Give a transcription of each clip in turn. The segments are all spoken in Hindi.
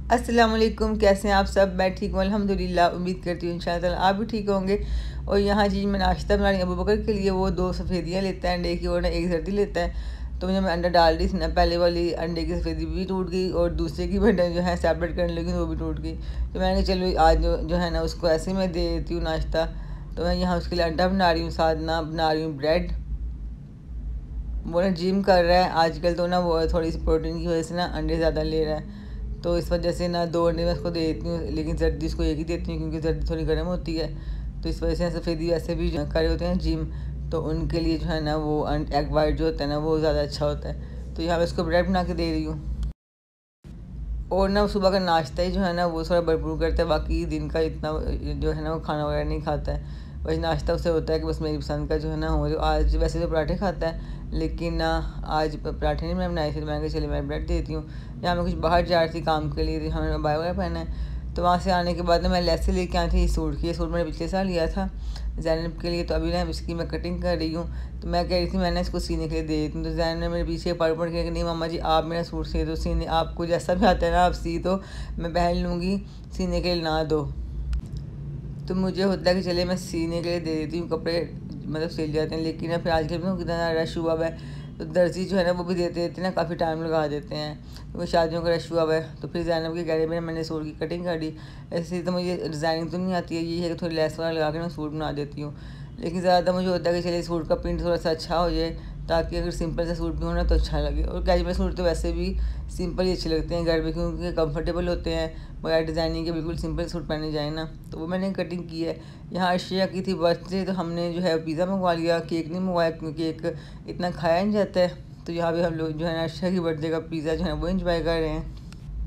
अस्सलाम वालेकुम, कैसे हैं आप सब। मैं ठीक हूँ अल्हम्दुलिल्लाह। उम्मीद करती हूँ इंशाअल्लाह आप भी ठीक होंगे। और यहाँ जी मैं नाश्ता बना रही हूँ अबू बकर के लिए। वो 2 सफ़ेदियाँ लेता है अंडे की और ना 1 जर्दी लेता है। तो जब मैं अंडा डाल रही थी ना, पहले वाली अंडे की सफ़ेदी भी टूट गई और दूसरे की भी जो है सेपरेट करने लगी वो भी टूट गई। तो मैंने चलो आज जो है ना उसको ऐसे मैं दे देती हूँ नाश्ता। तो मैं यहाँ उसके लिए अंडा बना रही हूँ, साथ ना बना रही हूँ ब्रेड। वो ना जिम कर रहा है आजकल, तो ना वो थोड़ी सी प्रोटीन की वजह से ना अंडे ज़्यादा ले रहा है। तो इस वजह से ना 2 अंडे मैं उसको दे देती हूँ, लेकिन सर्दी उसको एक ही देती हूँ क्योंकि सर्दी थोड़ी गर्म होती है। तो इस वजह से सफ़ेदी वैसे भी कर रहे होते हैं जिम, तो उनके लिए जो है ना वो एग वाइट जो होता है ना वो ज़्यादा अच्छा होता है। तो यहाँ मैं उसको ब्रेड बना के दे रही हूँ। और ना सुबह का नाश्ता ही जो है ना वो थोड़ा भरपूर करता है, बाकी दिन का इतना जो है ना वो खाना वगैरह नहीं खाता है। बस नाश्ता उससे होता है कि बस मेरी पसंद का जो है ना हो। जो आज वैसे तो पराठे खाता है, लेकिन ना आज पराठे नहीं मैं बनाए थे, तो मैंने कहा चलिए मैं ब्रेड देती हूँ। यहाँ मैं कुछ बाहर जा रही थी काम के लिए, तो हमें बाय वगैरह पहना है। तो वहाँ से आने के बाद ना मैं लेसे लेके आई थी इस सूट की। ये सूट मैंने पिछले साल लिया था ज़ैनब के लिए, तो अभी ना इसकी मैं कटिंग कर रही हूँ। तो मैं कह रही थी मैंने इसको सीने के लिए दे देती हूँ। तो ज़ैनब ने मेरे पीछे पड़ के कि नहीं मामा जी आप मेरा सूट सी दो, सीने आपको जैसा भी आता है ना आप सी दो, मैं पहन लूँगी, सीने के लिए ना दो। तो मुझे होता है कि चलिए मैं सीने के लिए दे देती हूँ कपड़े, मतलब सिल जाते हैं। लेकिन ना फिर आजकल में कितना रश हुआ है, तो दर्जी जो है ना वो भी देते देते ना काफ़ी टाइम लगा देते हैं। तो शादियों का रश हुआ है, तो फिर ज़ैनब के कह रहे मैंने सूट की कटिंग कर दी। ऐसे तो मुझे डिज़ाइनिंग तो नहीं आती है, ये है कि थोड़ी लेस वगैरह लगा के मैं सूट बना देती हूँ। लेकिन ज़्यादा मुझे होता है कि चलिए सूट का प्रिंट थोड़ा सा अच्छा हो जाए, ताकि अगर सिंपल सा सूट भी हो ना तो अच्छा लगे। और कैजुअल सूट तो वैसे भी सिंपल ही अच्छे लगते हैं घर में, क्योंकि कंफर्टेबल होते हैं, बगैर डिज़ाइनिंग के बिल्कुल सिंपल सूट पहने जाए ना। तो वो मैंने कटिंग की है। यहाँ अर्शिया की थी बर्थडे, तो हमने जो है पिज़्ज़ा मंगवा लिया, केक नहीं मंगवाया क्योंकि केक इतना खाया नहीं जाता है। तो यहाँ भी हम लोग जो है ना अर्शिया की बर्थडे का पिज़्ज़ा जो है वो इंजॉय कर रहे हैं।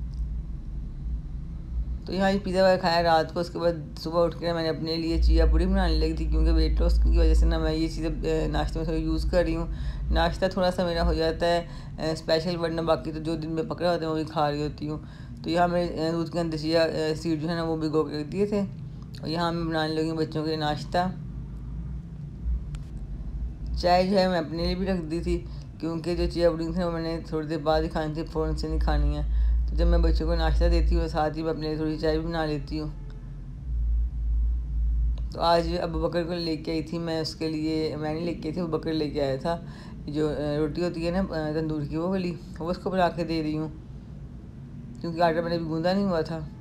तो यहाँ ये पिज़्ज़ा वगैरह खाया रात को। उसके बाद सुबह उठ कर मैंने अपने लिए चिया पूड़ी बनाने लगी थी, क्योंकि वेट लॉस की वजह से ना मैं ये चीज़ें नाश्ते में थोड़ी यूज़ कर रही हूँ। नाश्ता थोड़ा सा मेरा हो जाता है स्पेशल, वरना बाकी तो जो दिन में पकड़ा होता है वो भी खा रही होती हूँ। तो यहाँ मेरे दूध के अंदर चिया सीड जो है ना वो भिगो के रख दिए थे। और यहाँ मैं बनाने लगी हूँ बच्चों के लिए नाश्ता। चाय जो है मैं अपने लिए भी रख दी थी, क्योंकि जो चिया पुडिंग थी वो मैंने थोड़ी देर बाद ही खानी थी, फ़ौरन से नहीं खानी है। तो जब मैं बच्चों को नाश्ता देती हूँ साथ ही मैं अपने लिए थोड़ी चाय भी बना लेती हूँ। तो आज अबू बकर को लेके आई थी मैं, उसके लिए मैं नहीं लेके आई थी, अबू बकर लेके आया था। जो रोटी होती है ना तंदूर की वो वाली, वो उसको बना के दे रही हूँ, क्योंकि आटा मैंने भी गूंदा नहीं हुआ था।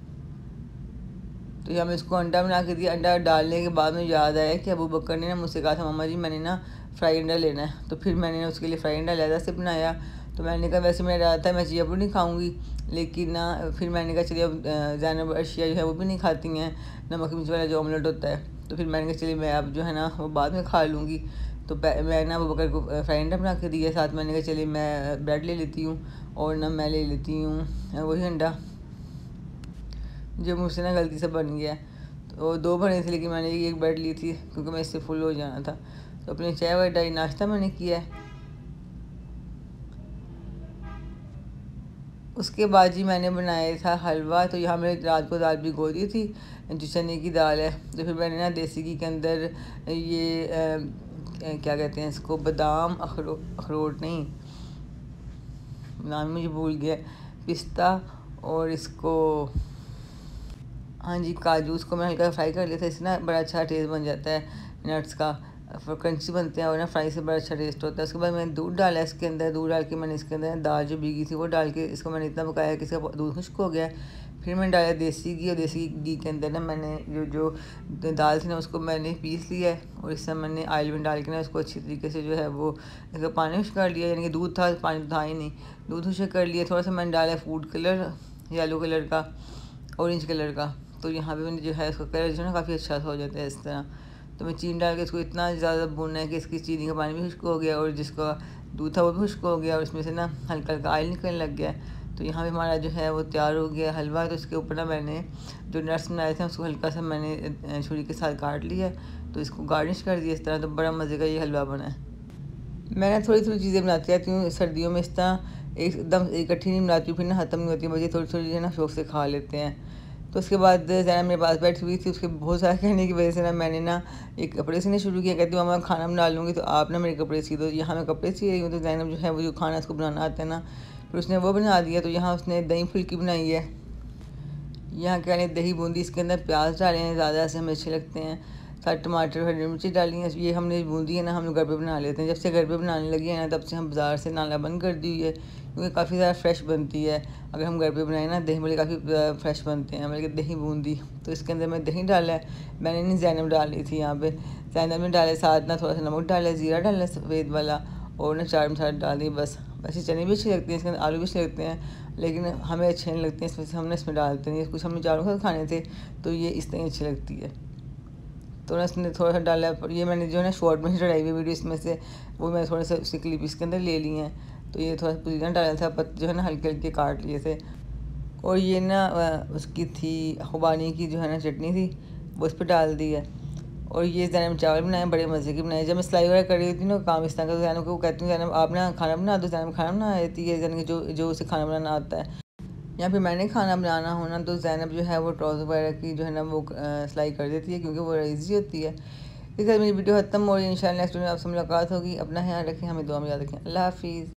तो यहाँ मैं इसको अंडा बना के दिया। अंडा डालने के बाद में याद आया कि अबू बकर ने ना मुझसे कहा था मामा जी मैंने ना फ्राई अंडा लेना है। तो फिर मैंने उसके लिए फ्राई अंडा अलहदा से बनाया। तो मैंने कहा वैसे मेरा इरादा था मैं चिया पुडिंग नहीं खाऊंगी, लेकिन ना फिर मैंने कहा चलिए अब ज़ैनब अर्शिया जो है वो भी नहीं खाती हैं नमक मिर्च वाला जो ऑमलेट होता है। तो फिर मैंने कहा चलिए मैं अब जो है ना वो बाद में खा लूँगी। तो मैं ना अबू बकर को फ्राई अंडा बना के दिया, साथ मैंने कहा चलिए मैं ब्रेड ले लेती हूँ और ना मैं ले लेती हूँ वही अंडा जो मुझसे ना गलती से बन गया। तो 2 बने थे, लेकिन मैंने एक ब्रेड ली थी क्योंकि मैं इससे फुल हो जाना था। तो अपनी चाय वाय डाई नाश्ता मैंने किया है। उसके बाद जी मैंने बनाया था हलवा। तो यहाँ मैंने रात को दाल भिगो दी थी, जो चने की दाल है। तो फिर मैंने ना देसी घी के अंदर ये क्या कहते हैं इसको, बादाम अखरोट नहीं, नाम मुझे भूल गया, पिस्ता और इसको, हाँ जी काजू, उसको मैं हल्का फ्राई कर लिया था। इससे ना बड़ा अच्छा टेस्ट बन जाता है नट्स का, क्रंची बनते हैं और ना फ्राई से बड़ा अच्छा टेस्ट होता है। उसके बाद मैंने दूध डाला इसके अंदर। दूध डाल के मैंने इसके अंदर दाल जो भीगी थी वो डाल के इसको मैंने इतना पकाया कि इसका दूध खुश्क हो गया। फिर मैंने डाला देसी घी, और देसी घी के अंदर ना मैंने जो दाल थी ना उसको मैंने पीस लिया है, और इससे मैंने ऑयल में डाल के ना उसको अच्छी तरीके से जो है वो इसका पानी खुश कर लिया, यानी कि दूध था पानी था ही नहीं, दूध खुश कर लिया। थोड़ा सा मैंने डाला फूड कलर, येलो कलर का, ऑरेंज कलर का। तो यहाँ पे मैंने जो है इसका कलर जो है ना काफ़ी अच्छा सा हो जाता है इस तरह। तो मैं चीनी डाल के इसको इतना ज़्यादा भूनना है कि इसकी चीनी का पानी भी खुश्क हो गया और जिसका दूध था वो भी खुश्क हो गया, और इसमें से ना हल्का हल्का ऑयल निकलने लग गया। तो यहाँ पे हमारा जो है वो तैयार हो गया हलवा। तो इसके ऊपर ना मैंने जो नट्स बनाए थे उसको हल्का सा मैंने छुरी के साथ काट लिया, तो इसको गार्निश कर दिया इस तरह। तो बड़ा मज़े का ये हलवा बना है। मैं ना थोड़ी थोड़ी चीज़ें बनाती रहती हूँ सर्दियों में, इस तरह एकदम इकट्ठी नहीं बनाती हूँ, फिर ना ख़त्म नहीं होती, मुझे थोड़ी थोड़ी जो है ना शौक से खा लेते हैं। तो उसके बाद ज़ैनब मेरे पास बैठी हुई थी, उसके बहुत सारा कहने की वजह से ना मैंने ना एक कपड़े सीने शुरू किया। कहती मामा खाना बना लूँगी तो आप ना मेरे कपड़े सी दो। यहाँ मैं कपड़े सी रही हूँ, तो ज़ैनब जो है वो जो खाना उसको बनाना आता है ना, फिर उसने वो बना दिया। तो यहाँ उसने दही फुल्की बनाई है, यहाँ के आने दही बूंदी, इसके अंदर प्याज डाले हैं ज़्यादा से हमें अच्छे लगते हैं, साथ टमाटर हरी मिर्ची डाली है। ये हमने बूंदी है ना हम लोग घर पे बना लेते हैं। जब से घर पे बनाने लगी है ना तब से हम बाज़ार से लाना बंद कर दी है, क्योंकि काफ़ी ज़्यादा फ्रेश बनती है। अगर हम घर पे बनाए ना दही बड़े काफ़ी फ्रेश बनते हैं, मतलब दही बूंदी। तो इसके अंदर मैं दही डाला है, मैंने नहीं ज़ैनब डाली थी यहाँ पे, ज़ैनब ने डाले, साथ ना थोड़ा सा नमक डाला, ज़ीरा डाला सफ़ेद वाला, और ना चाट मसाला डाल दी बस। वैसे चने भी अच्छी लगती हैं, इसके अंदर आलू भी अच्छे लगते हैं, लेकिन हमें अच्छे नहीं लगते हैं, इसमें से हमने इसमें डालते नहीं। कुछ हमने चारों के साथ खाने थे तो ये इस तरह अच्छी लगती है, तो ना इसने थोड़ा सा डाला है। ये मैंने जो है ना शॉर्ट में चढ़ाई हुई वीडियो इसमें से, वो मैंने थोड़ा सा उसकी क्लिप इसके अंदर ले ली हैं। तो ये थोड़ा सा पुदीना डाला था, पत्ते जो है ना हल्के हल्के काट लिए थे। और ये ना उसकी थी खुबानी की जो है ना चटनी थी, वो उस पर डाल दी है। और ये ज़ैनब चावल बनाए, बड़े मज़े के बनाए। जब मैं सिलाई वगैरह कर रही थी ना काम इस तरह का, तो ज़ैनब को कहती हूँ ज़ैनब आप ना खाना बना दो, ज़ैनब खाना बना देती है, यानी कि जो उसे खाना बनाना आता है। या फिर मैंने खाना बनाना होना तो ज़ैनब जो है वो ट्राउज़र वगैरह की जो है ना वो सिलाई कर देती है, क्योंकि वो ईजी होती है। इस मेरी वीडियो ख़त्म हो रही है। इंशाल्लाह नेक्स्ट वीडियो में आपसे मुलाकात होगी। अपना ख्याल रखें, हमें दुआ में याद रखें। अल्लाह हाफ़िज़।